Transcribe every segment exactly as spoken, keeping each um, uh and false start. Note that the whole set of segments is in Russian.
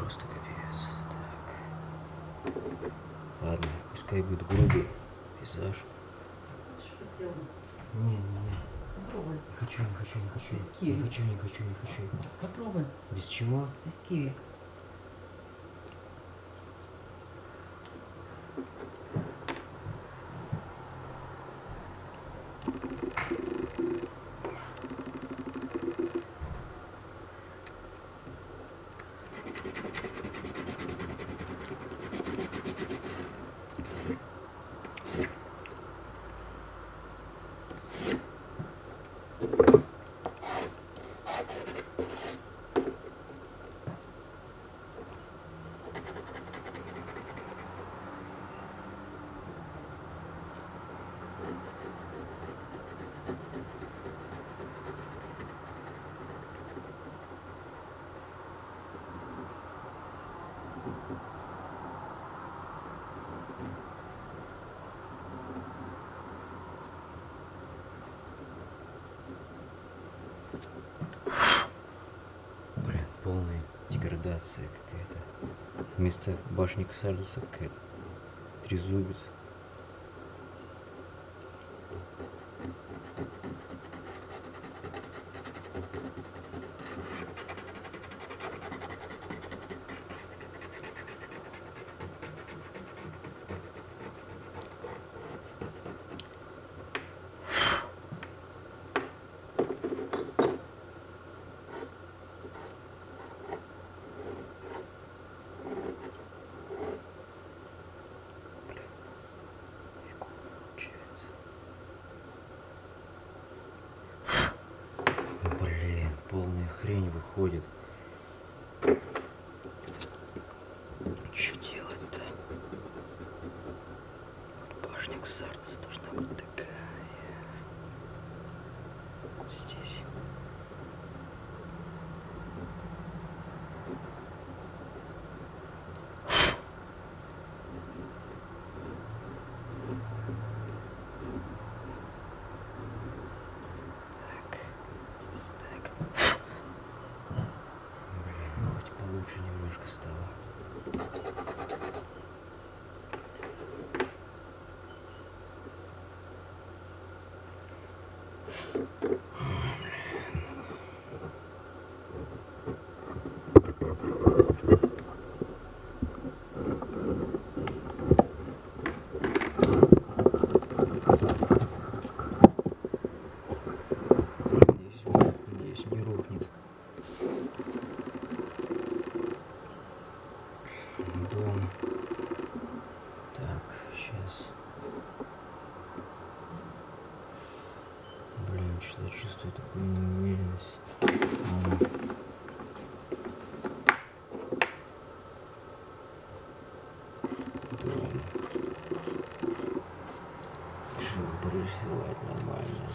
просто капец. Так. Ладно, пускай будет грубый пейзаж. Не, не, не. Попробуй. Не хочу, не хочу, не хочу. Без киви. Не хочу, не хочу, не хочу. Попробуй. Без чего? Без киви. Блин, полная деградация какая-то. Вместо башни Ксардоса какая-то трезубец. Блин, полная хрень выходит. Что делать-то? Башня Ксардоса должна быть такая. Здесь. Лучше немножко стало. Надеюсь, не рухнет. Дом. Так, сейчас. Блин, что-то чувствую такую неуверенность. Ладно. Дом. Решил порисовать нормально.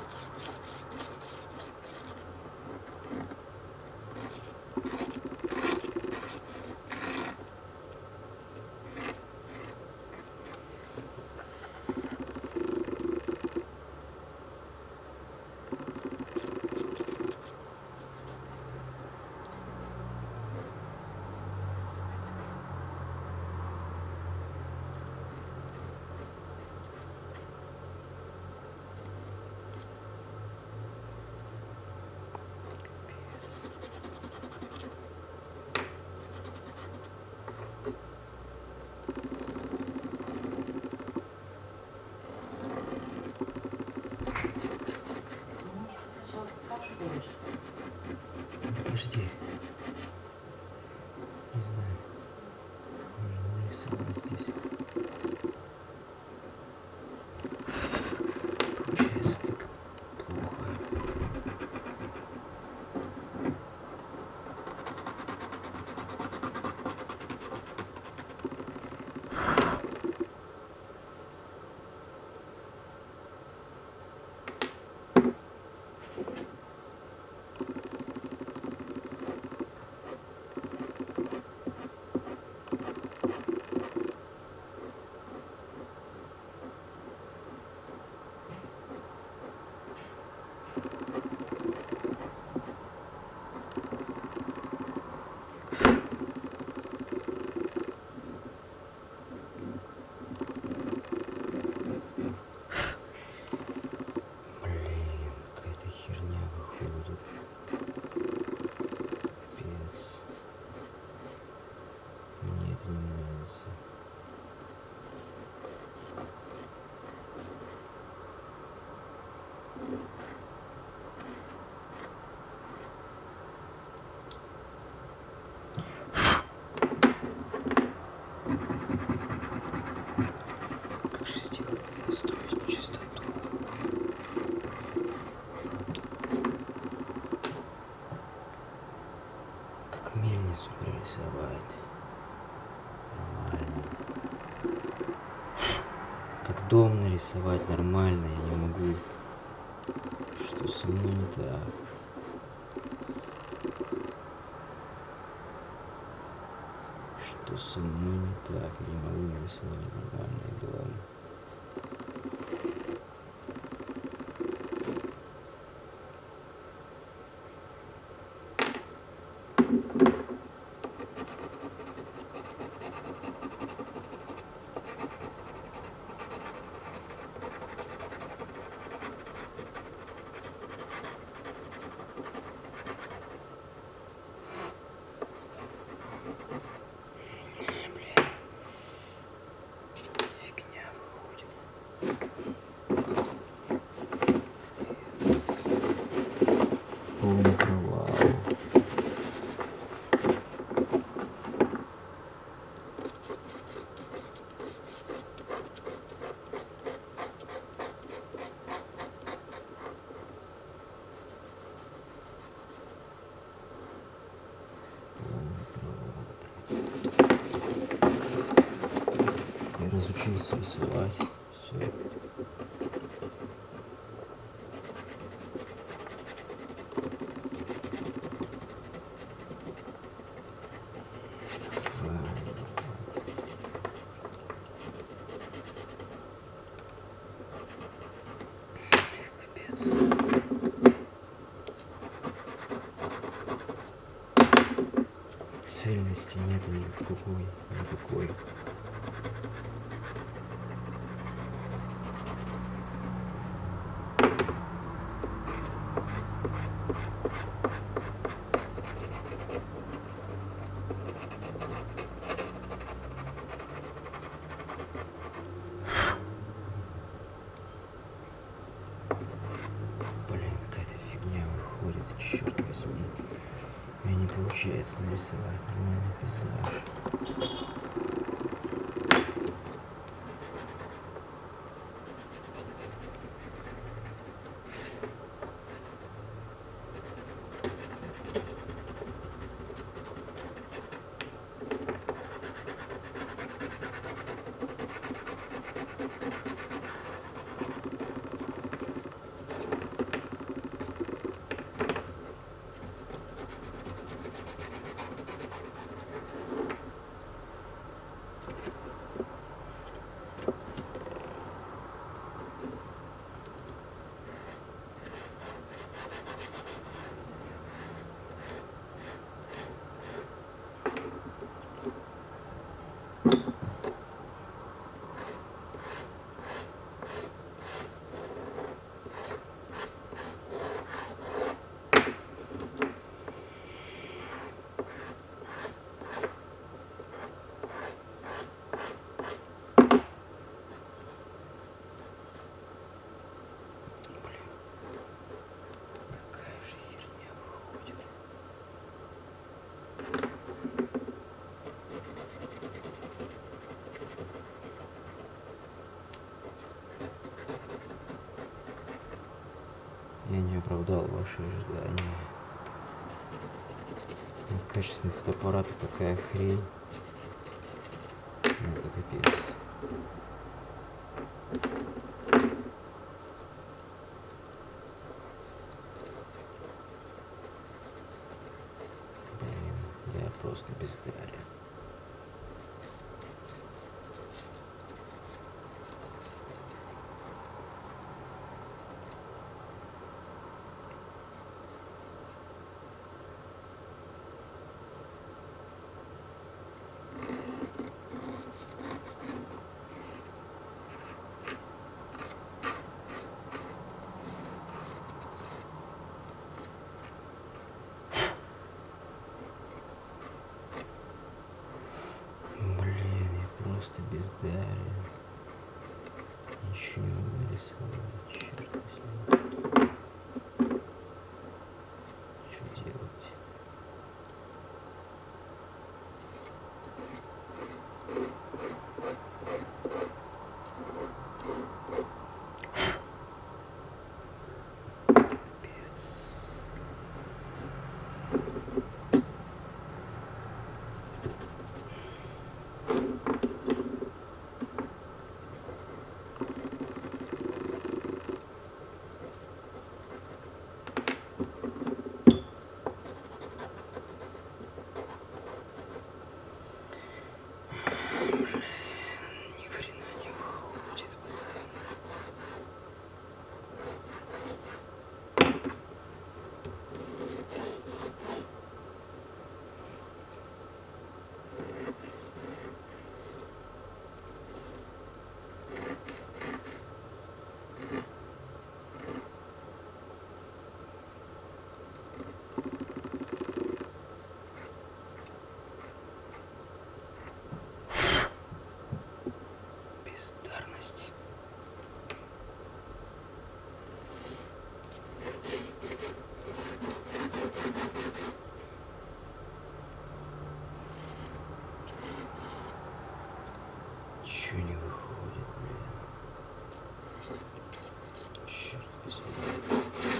Подожди. Не знаю. Можно нарисовать здесь. Получается так плохо. прорисовать. Нормально. Как дом нарисовать нормально я не могу. Что со мной не так? Что со мной не так? Не могу нарисовать нормальный дом. Полный провал. Я разучился рисовать. Все. Цельности нет никакой, никакой. Блин, какая-то фигня выходит, черт возьми. У меня не получается нарисовать нормальный пейзаж. Я не оправдал ваши ожидания. Качественный фотоаппарат такая хрень. Это капец. Блин, я просто бездарен. Просто бездарен. Ничего не могу нарисовать, черт возьми. Что делать? Капец. Ничего не выходит, блин. Черт возьми.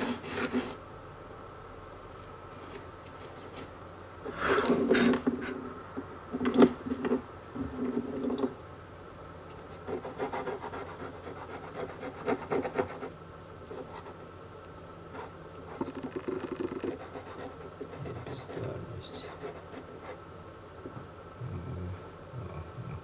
Бездарность. Мгм. Ага.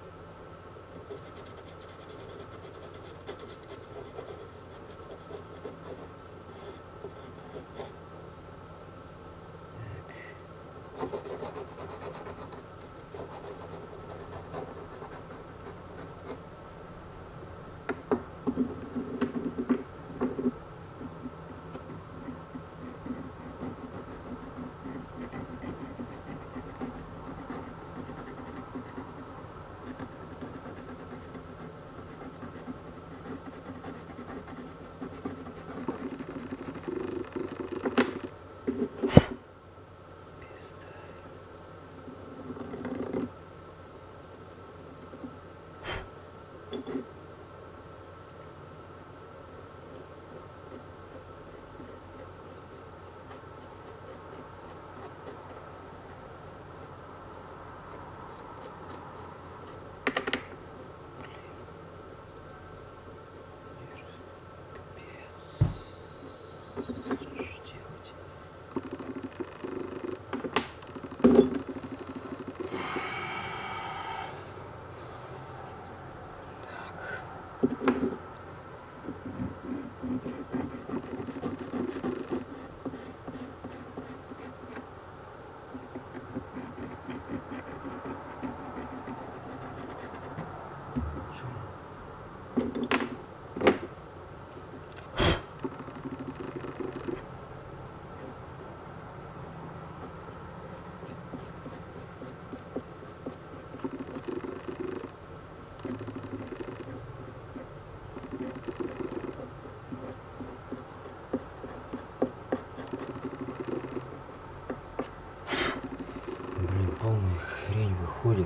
Блин, полная хрень выходит.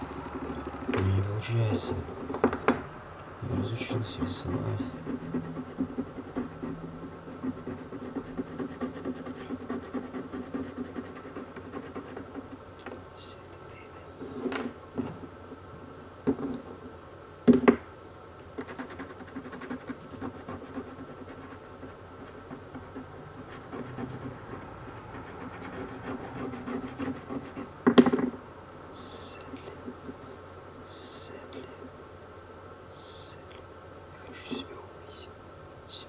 У меня не получается. Я разучился рисовать. Все это время. Сэдли. Сэдли. Сэдли. Я хочу себя убить.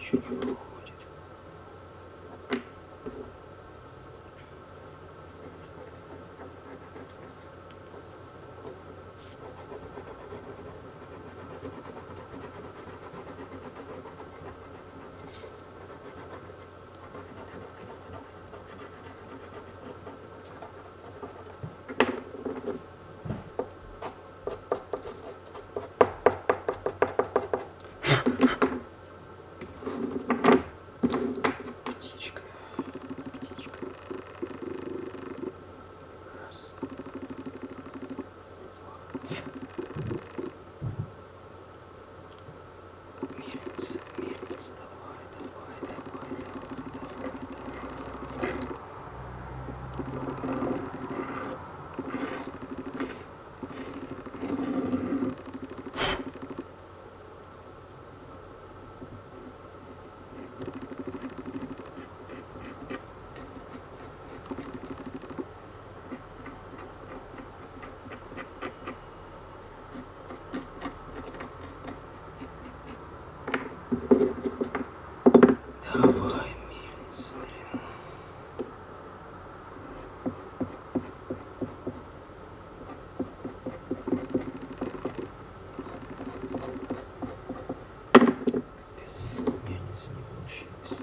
ничего не выходит. Птичка, птичка. Раз. Мельница, мельница, давай, давай, давай, давай, давай, давай. Давай, мельница, блин. Без мельницы не получилось.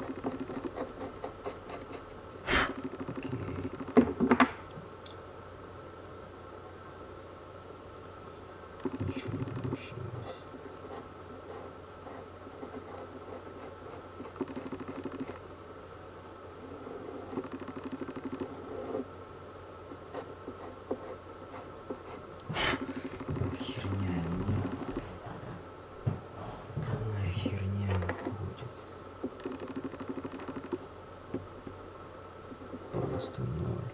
Окей. Ничего не получилось. Херня, нет. Полная херня выходит. Просто ноль.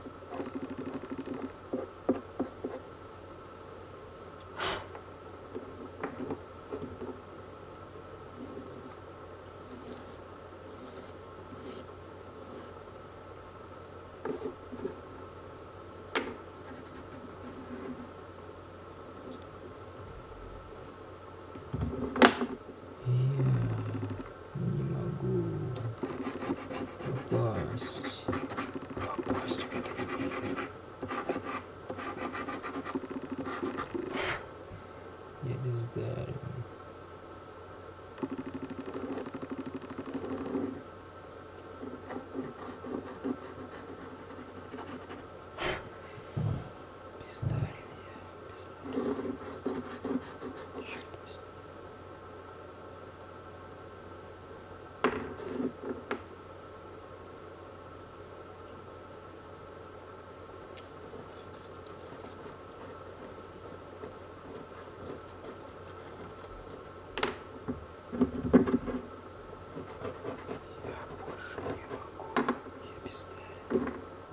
Я не могу попасть. Попасть в эту дверь. Я бездарен. Бездарен я. Бездарен. Черт возьми. Я больше не могу. Я бездарен.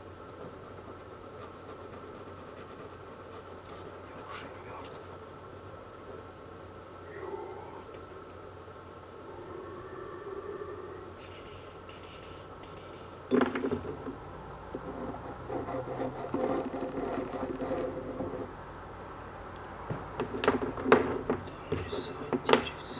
Я уже мертв. Там рисовать деревце.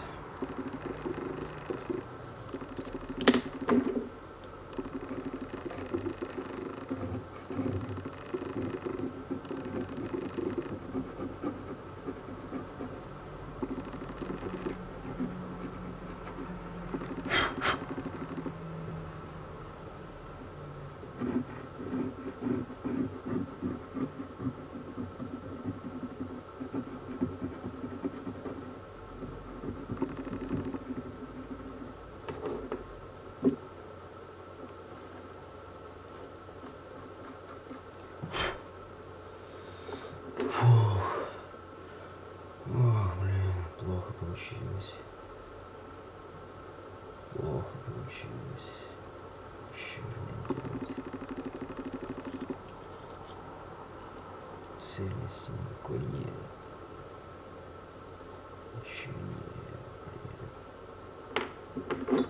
Фух. Ох, блин, плохо получилось. Плохо получилось. Что же мне делать? Цельности никакой нет. Ничего нет, блин.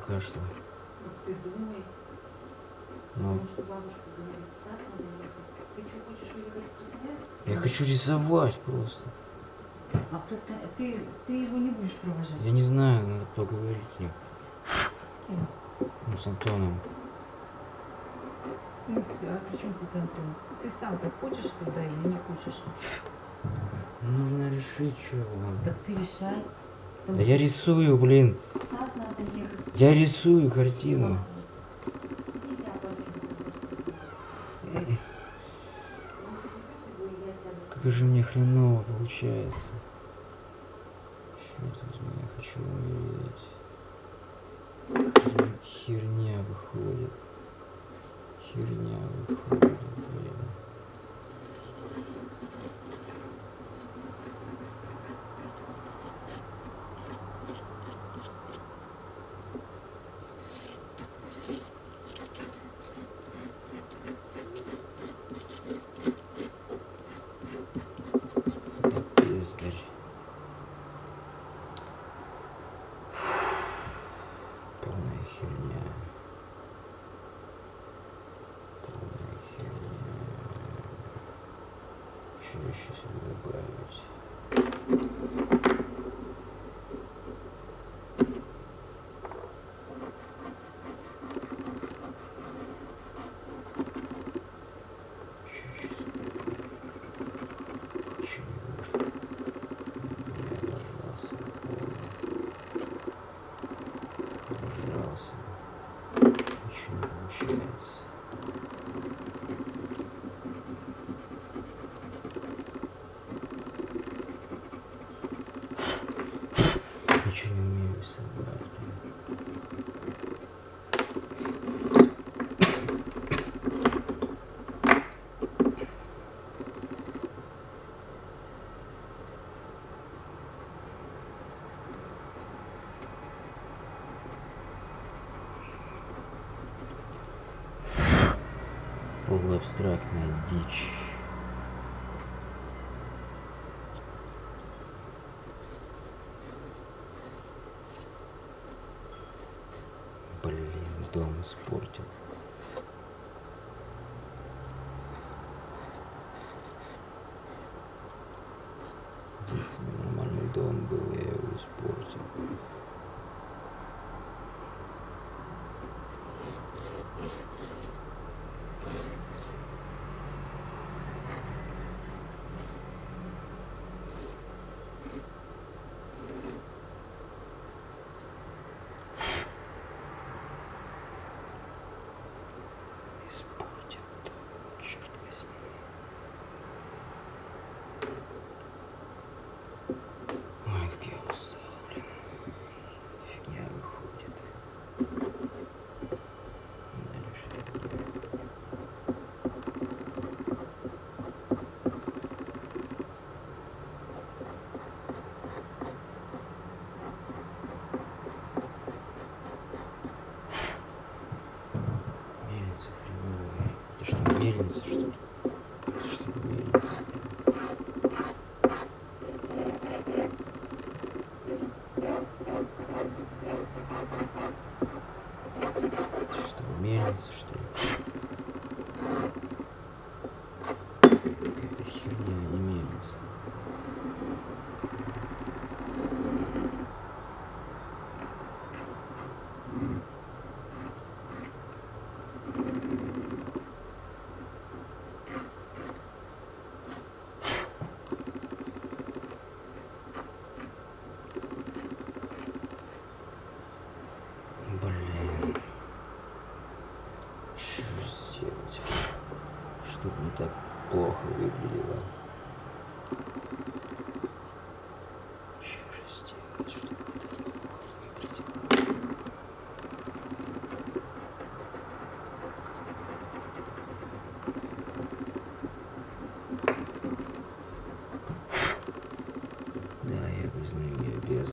пока что. Вот ты думай. Ну, Потому что бабушка говорит, так надо ехать. Ты что, хочешь уехать в Красноярск? я хочу рисовать просто. А в Красноярск... ты, ты его не будешь провожать? Я не знаю, надо поговорить с ним. С кем? Ну, с Антоном. В смысле? А при чем здесь Антон? Ты сам-то хочешь туда или не хочешь? Нужно решить, что вам. Так ты решай. Потому Да что я рисую, блин. так надо ехать. Я рисую картину. Иди, я пойду. Как же мне хреново получается. Черт возьми, я хочу умереть. Херня выходит. Херня выходит, блин. Пиздарь. Полная херня. Полная херня. Что еще сюда добавить? Что еще сюда добавить? Ничего не вышло. Я обожрался. Обожрался. Ничего не получается. Ничего не умею рисовать. Полуабстрактная дичь. Блин, дом испортил. Единственный нормальный дом был, я его испортил. Испортил дом, черт возьми. Ой, как я устал, блин. Фигня выходит. Дальше. Мельница хреновая. Это что, мельница, что ли? Это что, мельница? Это что, мельница, что ли? Какая-то херня, а не мельница. Блин. Что же сделать? Чтобы не так плохо выглядело.